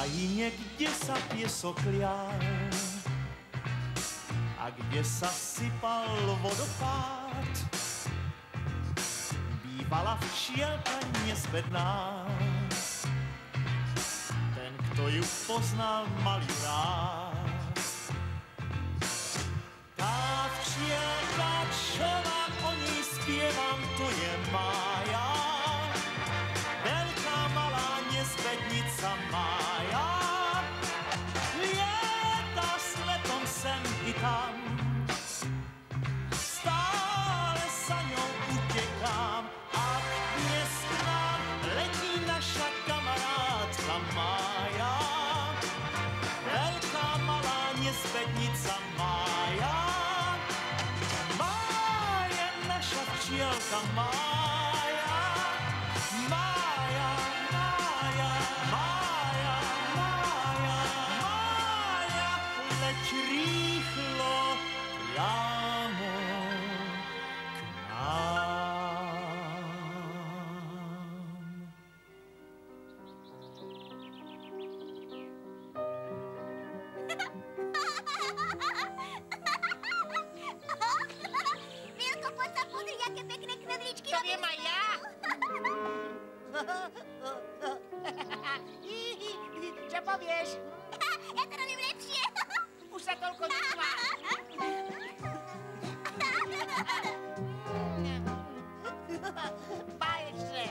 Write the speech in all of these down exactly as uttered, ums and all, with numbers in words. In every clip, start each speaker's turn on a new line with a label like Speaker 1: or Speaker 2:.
Speaker 1: krajine, kde sa piesok lial a kde sa sypal vodopád, bývala včielka nespätná. Ten, kto ju poznal, mal ju rád. Tá včielka, čo vám o nej spievam, to je Mája. Veľká, malá nespätnica Mája. Lieta s letom sem i tam. Stále sa ňou utekám. Ak dnes k nám letí naša kamarátka Mája. Veľká, malá nespätnica Mája. Mája, naša včielka Mája. Mája, Mája, Mája, Mája, Mája, leď rýchlo priamo k nám.
Speaker 2: Milko, poď sa pozri, aké pekné knedličky.
Speaker 3: To viem aj ja. Čo povieš?
Speaker 2: Ja to robím lepšie.
Speaker 3: Už sa toľko netváš. Báječne.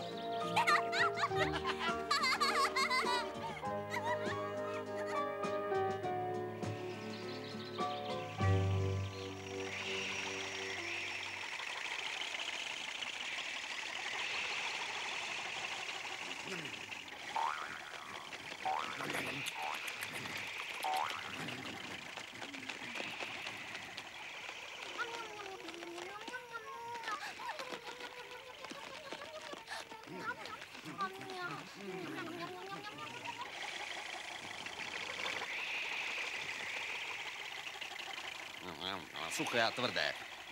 Speaker 4: Suché a tvrdé.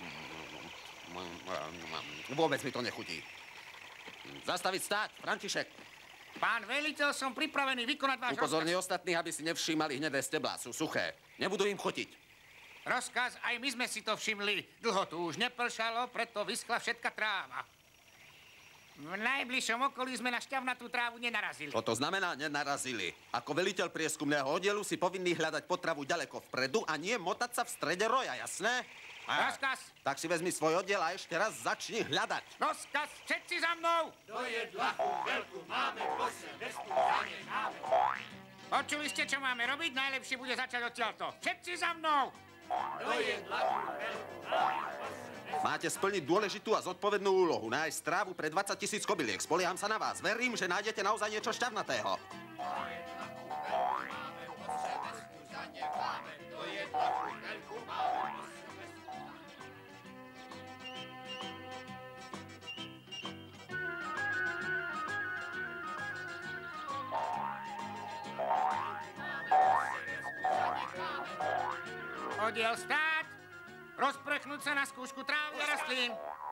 Speaker 4: Vôbec mi to nechutí. Zastaviť stáť, František.
Speaker 3: Pán veliteľ, som pripravený vykonať váš
Speaker 4: Upozorni
Speaker 3: rozkaz.
Speaker 4: ostatných, aby si nevšímali hnedé steblá. Sú suché. Nebudú im chutiť.
Speaker 3: Rozkaz, aj my sme si to všimli. Dlho tu už nepršalo, preto vyschla všetka tráva. V najbližšom okolí sme na šťavnatú trávu nenarazili.
Speaker 4: Toto znamená nenarazili. Ako veliteľ prieskumného oddielu si povinný hľadať potravu ďaleko vpredu a nie motať sa v strede roja, jasné? A,
Speaker 3: Rozkaz!
Speaker 4: tak si vezmi svoj oddiel a ešte raz začni hľadať.
Speaker 3: Rozkaz, všetci za mnou!
Speaker 5: Dojedť ľahkú veľkú máme v kose, vestu za nej máme.
Speaker 3: Počuli ste, čo máme robiť? Najlepšie bude začať odtiaľto. Všetci za mnou!
Speaker 5: Dojedť ľahkú veľkú máme v kose.
Speaker 4: Máte splniť dôležitú a zodpovednú úlohu. Nájsť strávu pre dvadsať tisíc kobyliek. Spolieham sa na vás. Verím, že nájdete naozaj niečo šťavnatého.
Speaker 3: Oddiel stáť! Rozprechnúť sa na skúšku trávy a rastlín.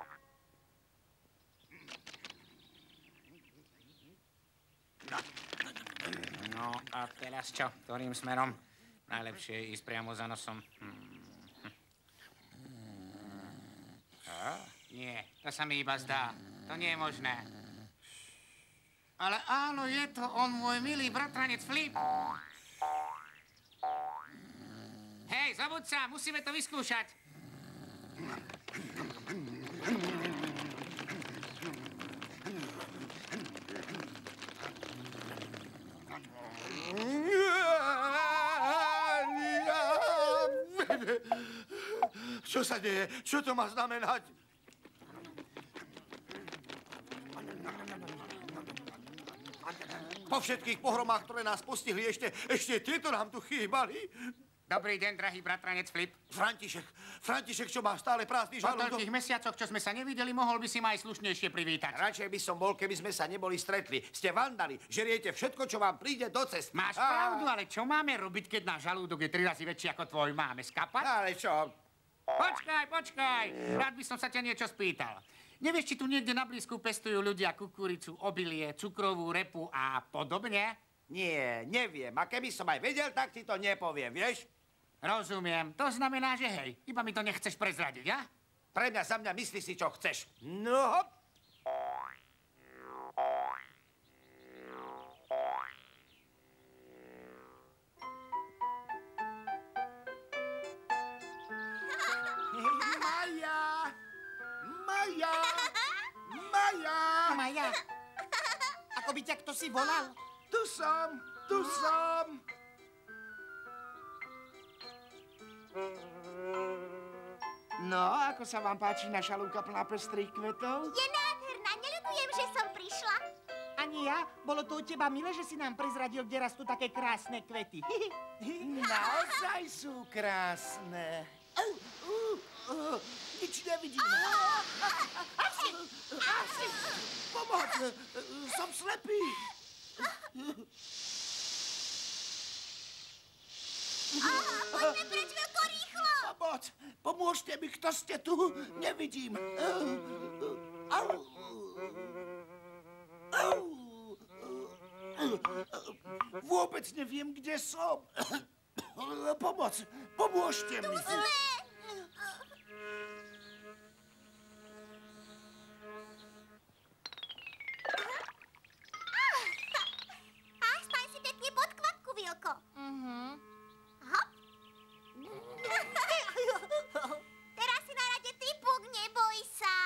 Speaker 3: No a teraz čo? Ktorým smerom? Najlepšie je ísť priamo za nosom. Hmm. A? Nie, to sa mi iba zdá. To nie je možné. Ale áno, je to on, môj milý bratranec Flip. Hej, zabud sa, musíme to vyskúšať.
Speaker 5: Čo sa deje? Čo to má znamenať? Po všetkých pohromách, ktoré nás postihli, ešte, ešte tieto nám tu chýbali.
Speaker 3: Dobrý deň, drahý bratranec Flip.
Speaker 5: František, František, čo má stále prázdny
Speaker 3: Po
Speaker 5: žalúdok.
Speaker 3: toľkých mesiacoch, čo sme sa nevideli, mohol by si ma aj slušnejšie privítať.
Speaker 5: Radšej by som bol, keby sme sa neboli stretli. Ste vandali, žeriete všetko, čo vám príde do cesty.
Speaker 3: Máš
Speaker 5: Á.
Speaker 3: pravdu, ale čo máme robiť, keď náš žalúdok je tri razy väčší ako tvoj? Máme skapať?
Speaker 5: Ale čo?
Speaker 3: Počkaj, počkaj. Rád by som sa ťa niečo spýtal. Nevieš, či tu niekde na blízku pestujú ľudia kukuricu, obilie, cukrovú repu a podobne?
Speaker 5: Nie, neviem. A keby som aj vedel, tak ti to nepoviem, vieš?
Speaker 3: Rozumiem. To znamená, že hej, iba mi to nechceš prezradiť, ja?
Speaker 5: Pre mňa za mňa myslí si, čo chceš. No hop. Maja! Maja! Maja!
Speaker 6: Maja, ako by ťa kto si volal?
Speaker 5: Tu som, tu som. No, ako sa vám páči naša lúka plná pestrých kvetov?
Speaker 2: Je nádherná, neľutujem, že som prišla.
Speaker 6: Ani ja, bolo to od teba milé, že si nám prezradil, kde rastú také krásne kvety.
Speaker 5: Naozaj sú krásne. Uh, uh, uh, nič nevidím. Asi, asi, pomoc, som slepý.
Speaker 2: Aha, poďme preč veľko rýchlo.
Speaker 5: Pomoc, pomôžte mi, kto ste tu, nevidím. Au, au. Vôbec neviem, kde som. Pomoc, pomôžte mi.
Speaker 2: A staň si pekne pod kvapku, Vilko. Hop. Teraz si na rade ty, Puk, neboj sa.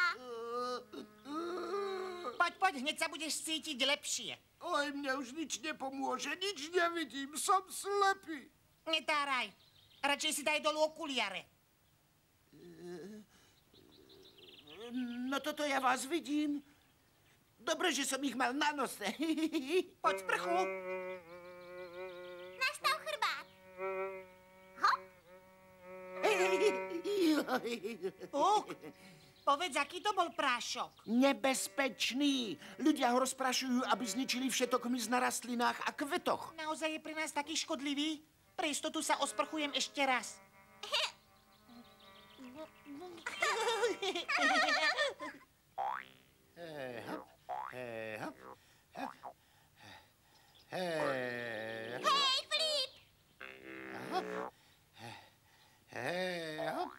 Speaker 6: Poď, poď, hneď sa budeš cítiť lepšie.
Speaker 5: Oj, mne už nič nepomôže, nič nevidím, som slepý.
Speaker 6: Netáraj, radšej si daj dolu okuliare.
Speaker 5: No toto ja vás vidím. Dobre, že som ich mal na nose.
Speaker 6: Poď sprchu.
Speaker 2: Nastav chrbát. Hop.
Speaker 6: Puk, povedz, aký to bol prášok?
Speaker 5: Nebezpečný. Ľudia ho rozprašujú, aby zničili všetok hmyz na rastlinách a kvetoch.
Speaker 6: Naozaj je pre nás taký škodlivý? Pre istotu sa osprchujem ešte raz.
Speaker 5: Hej, hop, hej, hop, hop, hej, hop,
Speaker 2: Hej, Flip.
Speaker 5: hop, hej, hop.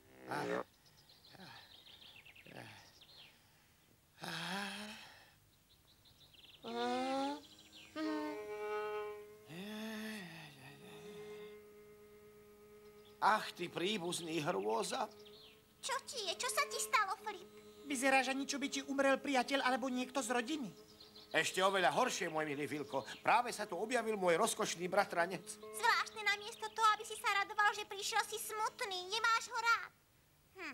Speaker 5: Ach, ty príbuzný hrôza.
Speaker 2: Čo ti je? Čo sa ti stalo, Flip?
Speaker 6: Vyzeráš, ani čo by ti umrel priateľ alebo niekto z rodiny.
Speaker 5: Ešte oveľa horšie, môj milý Vilko. Práve sa tu objavil môj rozkošný bratranec.
Speaker 2: Zvláštne, namiesto toho, aby si sa radoval, že prišiel, si smutný. Nemáš ho rád. Hm.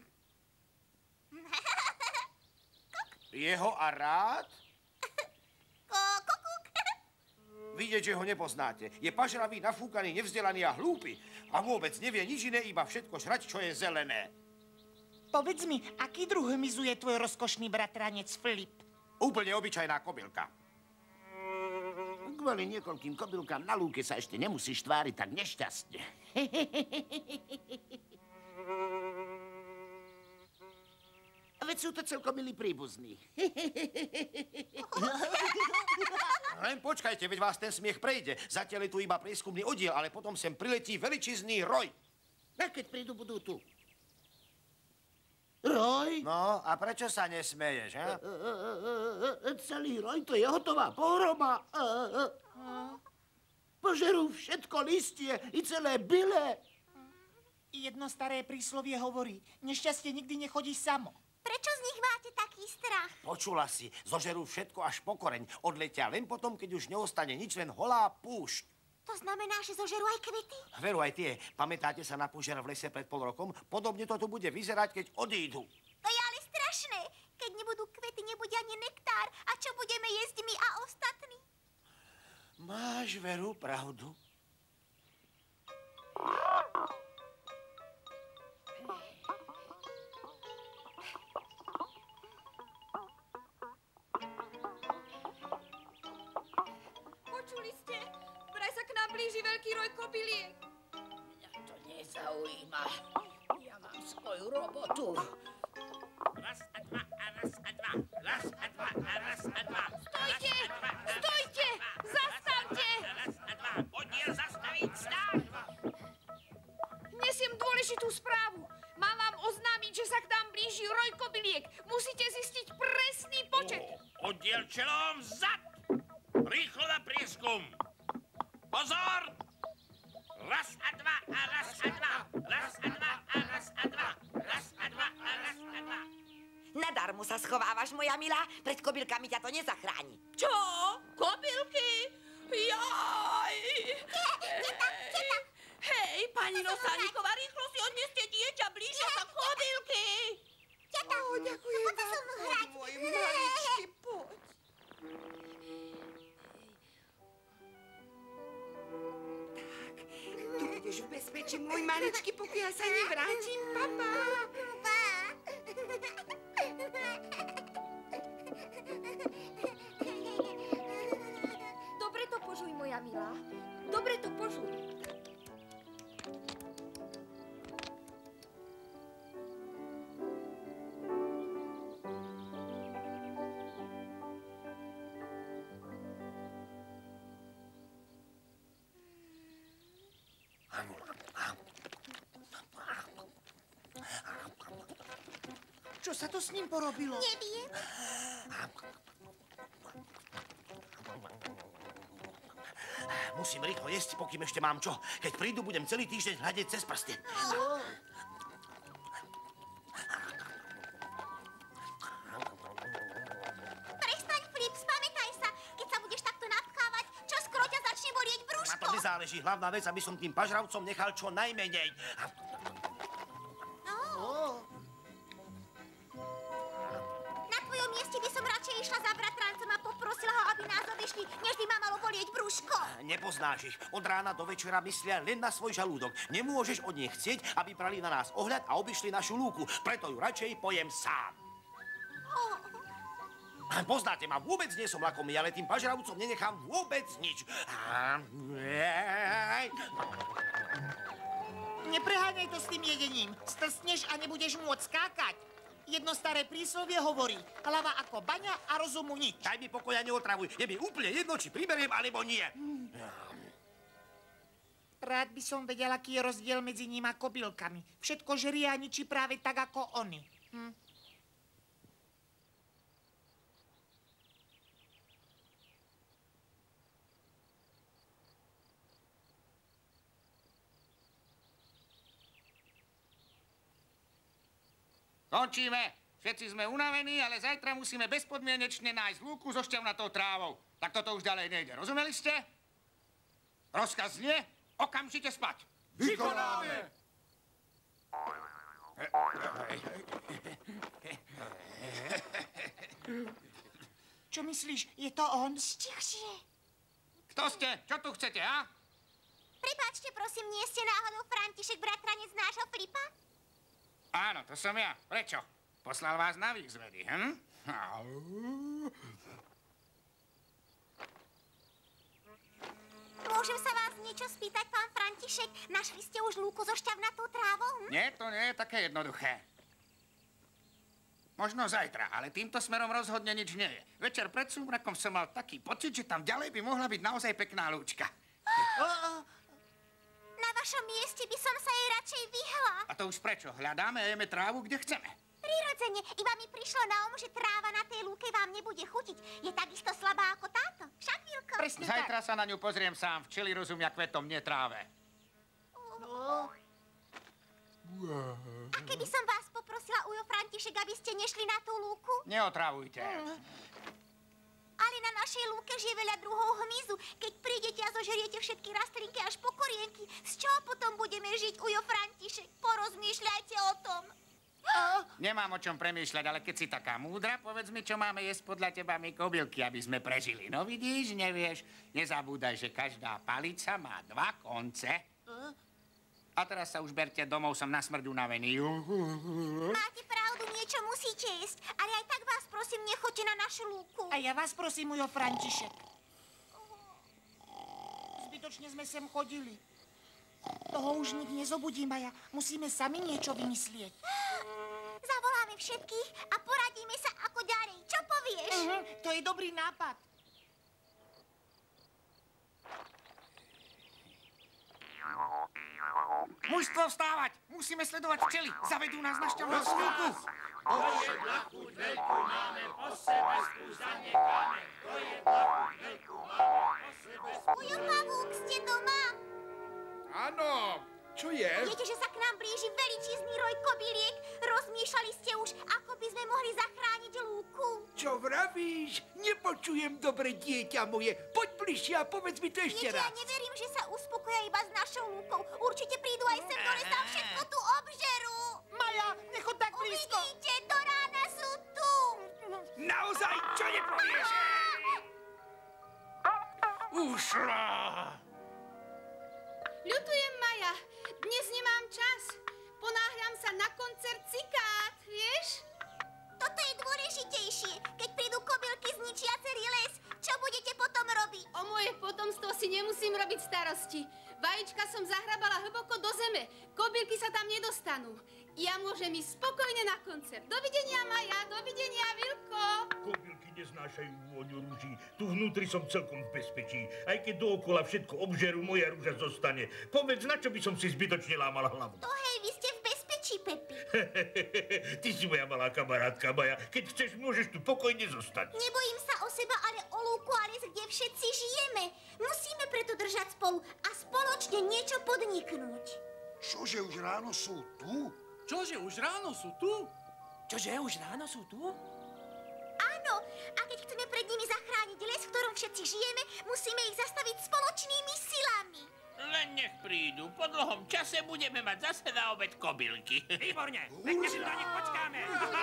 Speaker 5: Jeho a rád?
Speaker 2: Kokuk.
Speaker 5: Vidieť, že ho nepoznáte. Je pažravý, nafúkaný, nevzdelaný a hlúpy. A vôbec nevie nič iné, iba všetko žrať, čo je zelené.
Speaker 6: Povedz mi, aký druh hmyzu je tvoj rozkošný bratranec Flip?
Speaker 5: Úplne obyčajná kobylka. Kvôli niekoľkým kobylkám na lúke sa ešte nemusíš tváriť tak nešťastne. Veď sú to celkom milí príbuzní. Len počkajte, veď vás ten smiech prejde. Zatiaľ je tu iba prieskumný oddiel, ale potom sem priletí veličizný roj. A keď prídu, budú tu. Roj? No, a prečo sa nesmeješ, ha? Celý roj, to je hotová pohroma. Požerú všetko listie i celé byle.
Speaker 6: Jedno staré príslovie hovorí, nešťastie nikdy nechodí samo.
Speaker 2: Prečo z nich máte taký strach?
Speaker 5: Počula si, zožerú všetko až po koreň. Odletia len potom, keď už neostane nič, len holá púšť.
Speaker 2: To znamená, že zožerú aj kvety?
Speaker 5: Veru aj tie. Pamätáte sa na požiar v lese pred pol rokom? Podobne to tu bude vyzerať, keď odídu.
Speaker 2: To je ale strašné. Keď nebudú kvety, nebude ani nektár. A čo budeme jesť my a ostatní?
Speaker 5: Máš, Veru, pravdu.
Speaker 7: Počuli ste? Vraj sa k nám blíži veľký roj kobyliek.
Speaker 8: Mňa to nezaujíma. Ja mám svoju robotu.
Speaker 3: Raz a dva, a raz a dva, raz a dva, a raz a dva.
Speaker 7: Stojte! Stojte! Zastavte!
Speaker 1: včelom vzad! Rýchlo na prieskum! Pozor! Raz a dva, a raz a dva, raz a dva, a raz a dva, raz a dva, a raz a dva.
Speaker 9: Nadarmo sa schovávaš, moja milá. Pred kobylkami ťa to nezachráni.
Speaker 8: Čo? Kobylky? Jaj!
Speaker 2: Teta, teta!
Speaker 8: Hej, pani Nosániková, rýchlo si odneste dieťa, blížia sa kobylky!
Speaker 2: Teta,
Speaker 9: Ó, ďakujem
Speaker 2: poď sa so mnou hrať.
Speaker 9: môj maličky, poď. Tak, tu budeš v bezpečí, môj maličky, pokiaľ sa nevrátim, papa.
Speaker 2: Pa.
Speaker 7: Dobre to požuj, moja milá. Dobre to požuj.
Speaker 6: Čo sa to s ním porobilo?
Speaker 2: Neviem.
Speaker 5: Musím rýchlo jesť, pokým ešte mám čo. Keď prídu, budem celý týždeň hľadieť cez prsty.
Speaker 2: Prestaň, Flip, spamätaj sa. Keď sa budeš takto napchávať, čo skoro ťa začne bolieť
Speaker 5: Na
Speaker 2: brúško.
Speaker 5: to nezáleží. Hlavná vec, aby som tým pažravcom nechal čo najmenej.
Speaker 2: Na tvojom mieste by som radšej išla za bratrancom a poprosila ho, aby nás obišli, než by ma malo bolieť brúško.
Speaker 5: Nepoznáš ich. Od rána do večera myslia len na svoj žalúdok. Nemôžeš od nich chcieť, aby brali na nás ohľad a obišli našu lúku. Preto ju radšej pojem sám.
Speaker 2: Oh.
Speaker 5: Poznáte ma, vôbec nie som lakomý, ale tým pažravcom nenechám vôbec nič.
Speaker 6: Nepreháňaj to s tým jedením. Strsneš a nebudeš môcť skákať. Jedno staré príslovie hovorí, hlava ako baňa a rozumu nič.
Speaker 5: Daj mi pokoja, neotravuj. Je mi úplne jedno, či priberiem, alebo nie.
Speaker 6: Rád by som vedel, aký je rozdiel medzi ním a kobylkami. Všetko žerie a ničí práve tak, ako oni. Hm?
Speaker 3: Končíme. Všetci sme unavení, ale zajtra musíme bezpodmienečne nájsť lúku so šťavnatou trávou. Tak toto už ďalej nejde. Rozumeli ste? Rozkaz znie, okamžite spať.
Speaker 1: Vykonáme!
Speaker 6: Čo myslíš, je to on?
Speaker 2: Tichšie.
Speaker 3: Kto ste? Čo tu chcete, a?
Speaker 2: Prepáčte, prosím, nie ste náhodou František, bratranec nášho Flipa?
Speaker 3: Áno, to som ja. Prečo? Poslal vás na výzvedy, hm?
Speaker 2: Môžem sa vás niečo spýtať, pán František? Našli ste už lúku so šťavnatou trávou? Hm?
Speaker 3: Nie, to nie je také jednoduché. Možno zajtra, ale týmto smerom rozhodne nič nie je. Večer pred súmrakom som mal taký pocit, že tam ďalej by mohla byť naozaj pekná lúčka.
Speaker 2: Na vašom mieste by som sa jej radšej vyhla.
Speaker 3: A to už prečo? Hľadáme a jeme trávu, kde chceme.
Speaker 2: Prirodzene, iba mi prišlo na um, že tráva na tej lúke vám nebude chutiť. Je takisto slabá ako táto. Však, Vilko?
Speaker 6: Presne
Speaker 3: Zajtra
Speaker 6: tak.
Speaker 3: sa na ňu pozriem sám. Včely rozumia kvetom, nie tráve.
Speaker 2: A keby som vás poprosila, Ujo František, aby ste nešli na tú lúku?
Speaker 3: Neotravujte.
Speaker 2: Ale na našej lúke žije veľa druhov hmyzu. Keď prídete a zožeriete všetky rastlinky až po korienky, z čoho potom budeme žiť, Ujo František? Porozmýšľajte o tom.
Speaker 3: Nemám o čom premýšľať, ale keď si taká múdra, povedz mi, čo máme jesť podľa teba my kobylky, aby sme prežili. No vidíš, nevieš, nezabúdaj, že každá palica má dva konce. A teraz sa už berte domov, som na smrť unavený.
Speaker 2: Máte pravdu, niečo musíte jesť. Ale aj tak vás prosím, nechoďte na našu lúku.
Speaker 6: A ja vás prosím, Ujo František. Zbytočne sme sem chodili. Toho už nik nezobudí, Maja. Musíme sami niečo vymyslieť.
Speaker 2: Zavoláme všetkých a poradíme sa, ako ďalej. Čo povieš?
Speaker 6: Mhm, to je dobrý nápad.
Speaker 3: Mužstvo vstávať! Musíme sledovať včely. Zavedú nás na šťavnatú lúku.
Speaker 1: To jedla chuť veľkú máme, po sebe spúšť zanecháme. To jedla chuť veľkú máme, po sebe spúšť.
Speaker 2: Ujo Pavúk, ste doma?
Speaker 10: Áno, čo je?
Speaker 2: Viete, že sa k nám blíži veličízny roj kobyliek? Rozmýšľali ste už, ako by sme mohli zachrániť lúku?
Speaker 10: Čo vravíš? Nepočujem dobre, dieťa moje. Poď bližšie a povedz mi to ešte
Speaker 2: Viete,
Speaker 10: raz.
Speaker 2: ja neverím, že sa uspokoja iba s našou lúkou. Určite prídu aj sem dole a všetko tu obžerú.
Speaker 6: Maja, nechoď tak blízko.
Speaker 2: Uvidíte, do rána sú tu.
Speaker 10: Naozaj, čo nepovieš? Ušla!
Speaker 7: Ľutujem, Maja. Dnes nemám čas. Ponáhľam sa na koncert cikát, vieš?
Speaker 2: Toto je dôležitejšie. Keď prídu kobylky, zničia celý les. Čo budete potom robiť?
Speaker 7: O moje potomstvo si nemusím robiť starosti. Vajíčka som zahrabala hlboko do zeme. Kobylky sa tam nedostanú. Ja môžem ísť spokojne na koncert. Dovidenia, Maja, dovidenia, Vilko.
Speaker 10: Kobylky neznášajú vôňu rúží. Tu vnútri som celkom v bezpečí. Aj keď dookola všetko obžerú, moja rúža zostane. Povedz, na čo by som si zbytočne lámala hlavu?
Speaker 2: To hej, vy ste v bezpečí, Pepi.
Speaker 10: Ty si moja malá kamarátka, Maja. Keď chceš, môžeš tu pokojne zostať.
Speaker 2: Nebojím sa o seba, ale o lúku a les, kde všetci žijeme. Musíme preto držať spolu a spoločne niečo podniknúť.
Speaker 11: Čože už ráno sú tu?
Speaker 12: Čože už ráno sú tu?
Speaker 13: Čože už ráno sú tu?
Speaker 2: Áno, a keď chceme pred nimi zachrániť les, v ktorom všetci žijeme, musíme ich zastaviť spoločnými silami.
Speaker 1: Len nech prídu. Po dlhom čase budeme mať zase na obed kobylky.
Speaker 13: Výborne, pekne si na nich počkáme.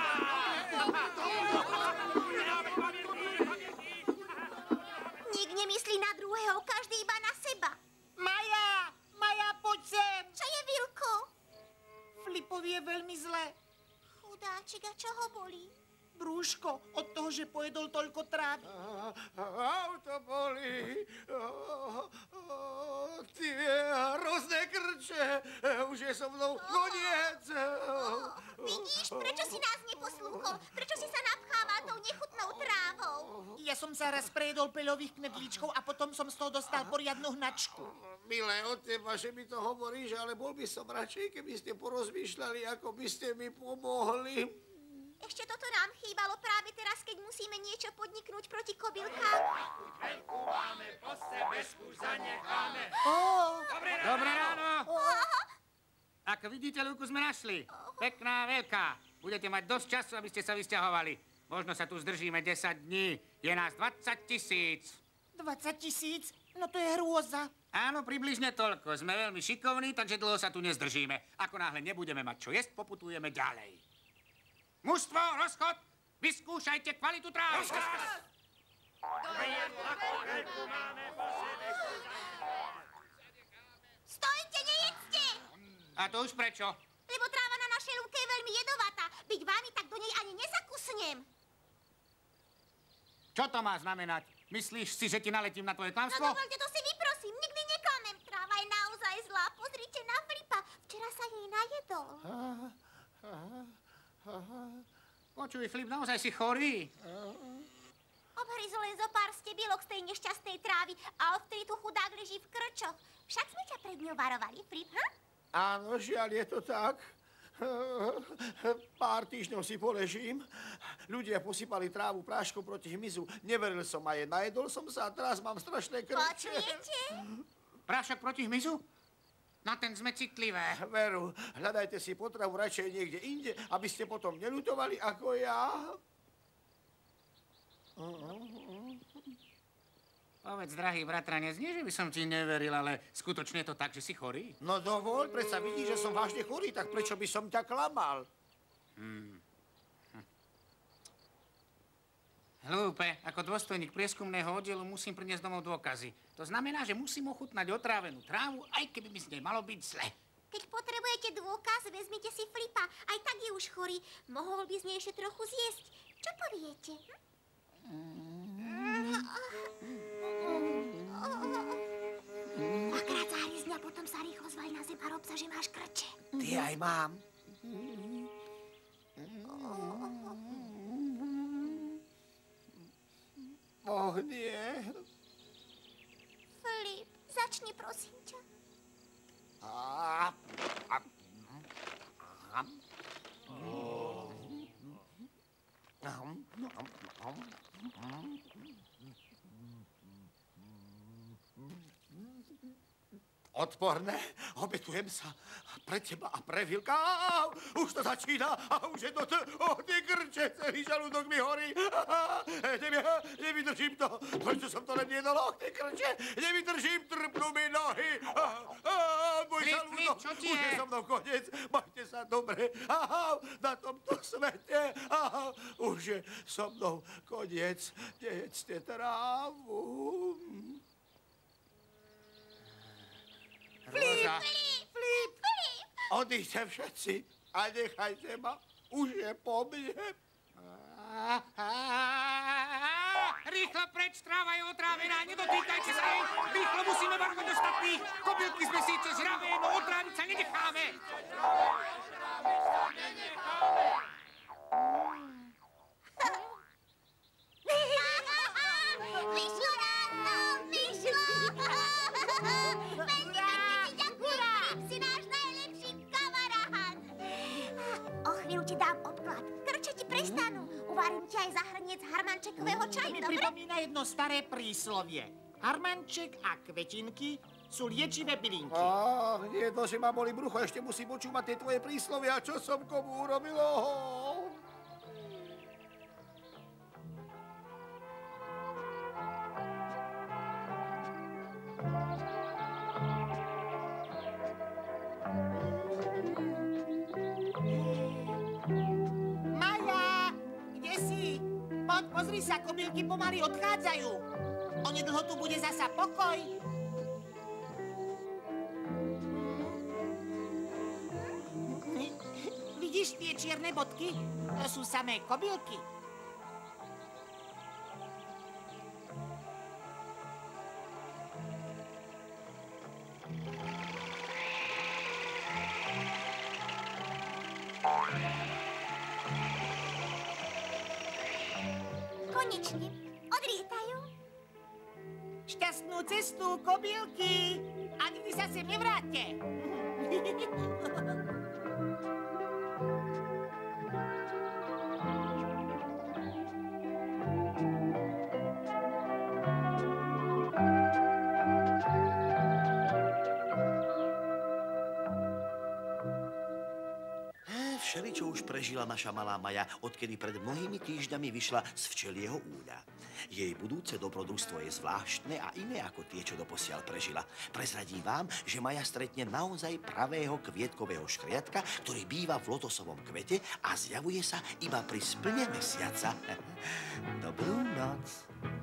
Speaker 2: Nik nemyslí na druhého, každý iba na seba.
Speaker 6: Maja, Maja, poď sem.
Speaker 2: Čo je, Vilko?
Speaker 6: Flipovi je veľmi zle.
Speaker 2: Chudáčik, a čo ho bolí?
Speaker 6: Brúško, od toho, že pojedol toľko trávy.
Speaker 5: Auto bolí. Tie hrozné krče. Už je so mnou koniec.
Speaker 2: Vidíš, prečo si nás neposlúchol? Prečo si sa napchával tou nechutnou trávou?
Speaker 6: Ja som sa raz prejedol peľových knedlíčkov a potom som z toho dostal poriadnu hnačku.
Speaker 5: Milé od teba, že mi to hovoríš, ale bol by som radšej, keby ste porozmýšľali, ako by ste mi pomohli.
Speaker 2: Ešte toto nám chýbalo práve teraz, keď musíme niečo podniknúť proti kobylkám.
Speaker 1: Veľkú máme, po sebe spúšť zanecháme.
Speaker 3: Dobré ráno. Dobré ráno. Ako vidíte, lúku sme našli. Pekná, veľká. Budete mať dosť času, aby ste sa vysťahovali. Možno sa tu zdržíme desať dní. Je nás dvadsať tisíc.
Speaker 6: dvadsať tisíc? No to je hrôza.
Speaker 3: Áno, približne toľko. Sme veľmi šikovní, takže dlho sa tu nezdržíme. Ako náhle nebudeme mať čo jesť, poputujeme ďalej. Mužstvo, rozchod, vyskúšajte kvalitu trávy.
Speaker 2: Stojte, nejedzte!
Speaker 3: A to už prečo?
Speaker 2: Lebo tráva na našej lúke je veľmi jedovatá. Byť vámi, tak do nej ani nezakusnem.
Speaker 3: Čo to má znamenať? Myslíš si, že ti naletím na tvoje klamstvo?
Speaker 2: No dovolte, to si vyprosím. Nikdy neklamem. Tráva je naozaj zlá. Pozrite na Flipa. Včera sa jej najedol.
Speaker 3: Počuj, Flip, naozaj si chorý.
Speaker 2: Obhryzol len zo pár stebielok z tej nešťastnej trávy a odtedy tu chudák leží v krčoch. Však sme ťa pred ňou varovali, Flip, hm?
Speaker 5: Áno, žiaľ, je to tak. Pár týždňov si poležím. Ľudia posypali trávu práškom proti hmyzu. Neveril som a je. Najedol som sa a teraz mám strašné krče.
Speaker 2: Počujete?
Speaker 3: Prášok proti hmyzu? Na ten sme citlivé.
Speaker 5: Veru, hľadajte si potravu radšej niekde inde, aby ste potom neľutovali ako ja.
Speaker 3: Povedz, drahý bratranec, nie, že by som ti neveril, ale skutočne je to tak, že si chorý?
Speaker 5: No dovol, predsa vidíš, že som vážne chorý, tak prečo by som ťa klamal?
Speaker 3: Hmm. Hm. Hlúpe, ako dôstojník prieskumného oddielu musím priniesť domov dôkazy. To znamená, že musím ochutnať otrávenú trávu, aj keby mi z nej malo byť zle.
Speaker 2: Keď potrebujete dôkaz, vezmite si Flipa. Aj tak je už chorý. Mohol by z nej ešte trochu zjesť. Čo poviete? Dvakrát zahryzň a potom sa rýchlo zvaj na zem a rob sa, že máš krče.
Speaker 5: Ty aj mám. Och, nie.
Speaker 2: Flip, začni, prosím ťa.
Speaker 5: A, a, a, Odporné, obetujem sa pre teba a pre Vilka. Už to začína a už je to... O, ty krče, celý žalúdok mi horí. Nevydržím to. Prečo som to len jedol? O, ty krče, nevydržím, trpnú mi nohy. Môj žalúdok, už je so mnou koniec. Majte sa dobre. Na tomto svete. Už je so mnou koniec. Nejedzte trávu.
Speaker 2: Flip, flip, flip, flip.
Speaker 5: Odíďte všetci a nechajte ma. Už je po mne.
Speaker 3: Rýchlo preč, tráva je otrávená, nedotýkajte sa jej. Rýchlo musíme varovať ostatných. Kobylky sme síce žravé, no otráviť sa nenecháme.
Speaker 2: Vyšlo nám to, vyšlo. Si náš najlepší kamarát. O chvíľu ti dám obklad. Krče ti prestanú. Uvarím ti aj za hrniec harmančekového čaju,
Speaker 6: Mi
Speaker 2: dobre?
Speaker 6: pripomína jedno staré príslovie. Harmanček a kvetinky sú liečivé bylinky.
Speaker 5: Ach, nie to, že ma boli brucho, ešte musím počúvať tie tvoje príslovia. Čo som komu urobil? Oh.
Speaker 6: Maja, kde si? Poď, pozri sa, kobylky pomaly odchádzajú. Onedlho tu bude zasa pokoj. Vidíš tie čierne bodky? To sú samé kobylky.
Speaker 2: Konečne. Odlietajú.
Speaker 6: Šťastnú cestu, kobylky. A nikdy sa sem nevráťte.
Speaker 14: Všeličo už prežila naša malá Maja, odkedy pred mnohými týždňami vyšla z včelieho úľa. Jej budúce dobrodružstvo je zvláštne a iné ako tie, čo doposiaľ prežila. Prezradím vám, že Maja stretne naozaj pravého kvietkového škriatka, ktorý býva v lotosovom kvete a zjavuje sa iba pri splne mesiaca. Dobrú noc.